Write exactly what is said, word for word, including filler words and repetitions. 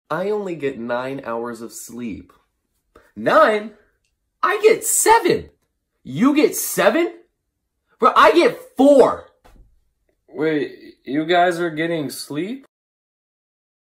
I only get nine hours of sleep. Nine? I get seven. You get seven? Bro, I get four. Wait, you guys are getting sleep?